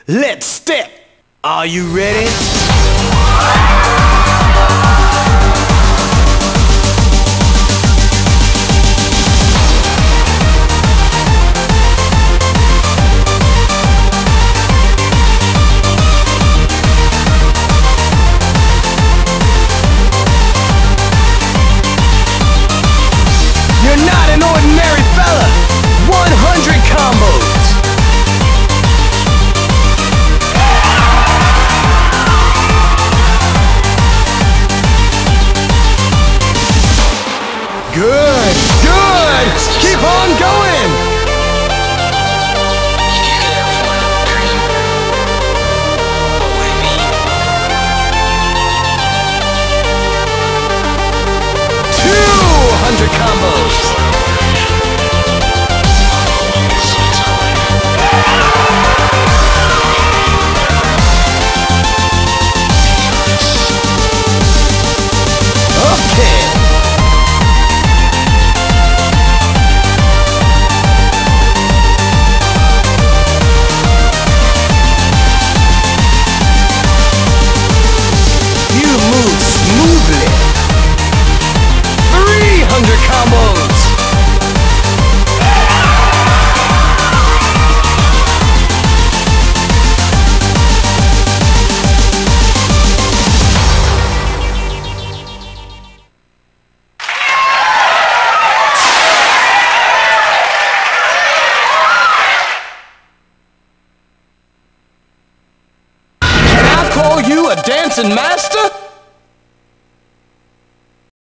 Let's step. Are you ready? You're not an ordinary fella. 100 combos. Good, good. Keep on going. You could have one dream. What would it be? 200 combos. Okay. You move smoothly. 300 combos. Can I call you a dancing master?